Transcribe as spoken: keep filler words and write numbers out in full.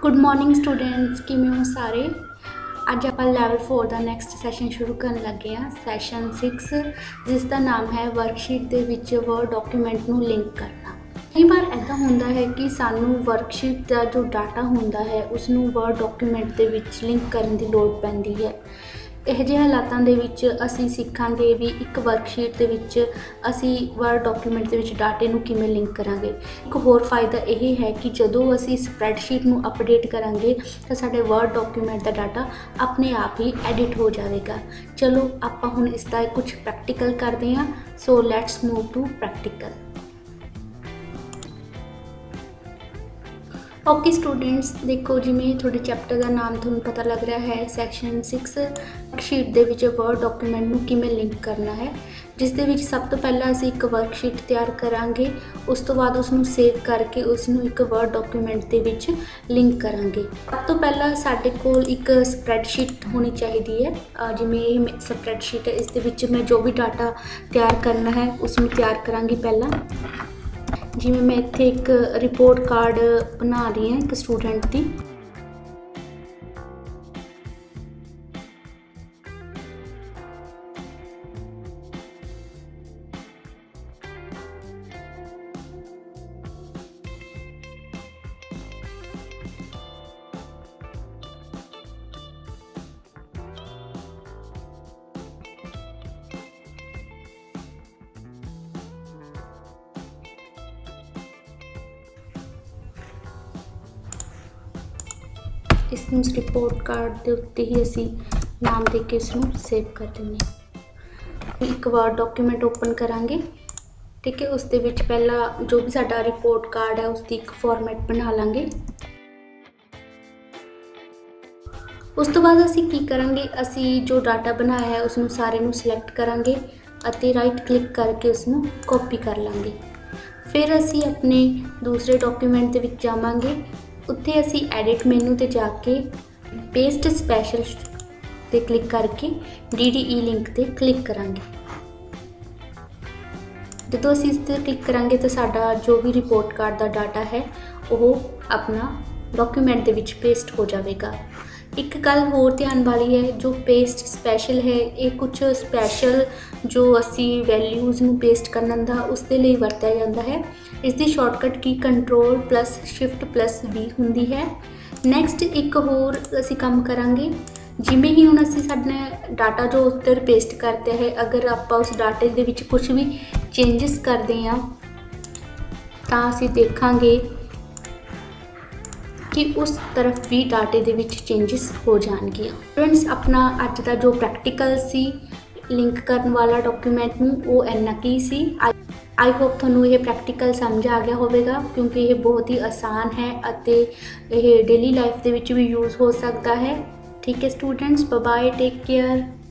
Good morning students, किवें हो सारे। अज आप लैवल फोर का नैक्सट सैशन शुरू करन लगे हाँ, सैशन सिक्स, जिसका नाम है वर्कशीट के विच वर्ड डॉक्यूमेंट नूं लिंक करना। कई बार ऐसा होंदा है कि सानू वर्कशीट का जो डाटा होंदा है उसनूं वर्ड डॉक्यूमेंट के विच लिंक करन दी लोड़ पैंदी है। ਇਹੋ ਜਿਹੇ ਹਾਲਾਤਾਂ ਦੇ ਵਿੱਚ ਅਸੀਂ ਸਿੱਖਾਂਗੇ ਵੀ ਇੱਕ ਵਰਕਸ਼ੀਟ ਦੇ ਵਿੱਚ ਅਸੀਂ ਵਰਡ ਡਾਕੂਮੈਂਟ ਦੇ ਵਿੱਚ ਡਾਟੇ ਨੂੰ ਕਿਵੇਂ ਲਿੰਕ ਕਰਾਂਗੇ। ਇੱਕ ਹੋਰ ਫਾਇਦਾ ਇਹ ਹੈ ਕਿ ਜਦੋਂ ਅਸੀਂ ਸਪਰੈਡਸ਼ੀਟ ਨੂੰ ਅਪਡੇਟ ਕਰਾਂਗੇ ਤਾਂ ਸਾਡੇ ਵਰਡ ਡਾਕੂਮੈਂਟ ਦਾ ਡਾਟਾ ਆਪਣੇ ਆਪ ਹੀ ਐਡਿਟ ਹੋ ਜਾਵੇਗਾ। ਚਲੋ ਆਪਾਂ ਹੁਣ ਇਸ ਦਾ ਕੁਝ ਪ੍ਰੈਕਟੀਕਲ ਕਰਦੇ ਹਾਂ। So let's move to practical. Okay students, देखो जिमें थोड़े चैप्टर का नाम थोड़ा पता लग रहा है, सैक्शन सिक्स वर्कशीट के विच वर्ड डॉक्यूमेंट नूं किवें लिंक करना है, जिस दे विच सब तो पहला असीं एक वर्कशीट तैयार करांगे, उस तो बाद उसनूं सेव करके उसनूं एक वर्ड डॉक्यूमेंट के विच लिंक करांगे। सब तो पहला साडे कोल एक स्प्रैडशीट होनी चाहिए है। जिमें ये स्प्रैडशीट है, इस दे विच मैं जो भी डाटा तैयार करना है उसनूं तैयार करांगी। पहला जिमें मैं इत्थे एक रिपोर्ट कार्ड बना रही हूँ एक स्टूडेंट की। इस रिपोर्ट कार्ड के उत्ते ही असी नाम दे के इसनूं सेव कर देंगे। एक वर्ड डॉक्यूमेंट ओपन करांगे, ठीक है। उस दे विच पहला जो भी साडा रिपोर्ट कार्ड है उसकी एक फॉर्मेट बना लांगे। उस तो बाद असी की करांगे, असी जो डाटा बनाया है उसनूं सारे नूं सिलेक्ट करांगे अते राइट क्लिक करके उसनूं कॉपी कर लांगे। फिर असी अपने दूसरे डॉक्यूमेंट दे विच जावांगे, उत्थे असी एडिट मेनू ते जाके पेस्ट स्पैशल ते क्लिक करके डी डी ई लिंक ते क्लिक करांगे। जो असी इस ते क्लिक करांगे तो साडा जो भी रिपोर्ट कार्ड का डाटा है वो अपना डॉक्यूमेंट दे विच पेस्ट हो जाएगा। एक गल होर ध्यान वाली है, जो पेस्ट स्पैशल है ये कुछ स्पैशल जो असी वैल्यूज़ नूं पेस्ट करना दा उस दे लई वरतिया जांदा है। इसकी शॉर्टकट की control plus shift plus V हुंदी है। नैक्सट एक होर असी काम करांगे, जिमें ही हुण असी साडा डाटा जो उत्तर पेस्ट करते हैं, अगर आपां उस डाटे दे विच कुछ भी चेंजिस करते हैं तां असी देखांगे कि उस तरफ भी डाटे दे विच चेंजिस हो जाएंगे। फ्रेंड्स, अपना अज का जो प्रैक्टिकल सी लिंक करने वाला डॉक्यूमेंट नूं वो इन्ना की सी। आई होप तुहानूं ये प्रैक्टिकल समझ आ गया होगा, क्योंकि ये बहुत ही आसान है अते ये डेली लाइफ दे विच भी यूज़ हो सकता है। ठीक है students, bye bye, take care.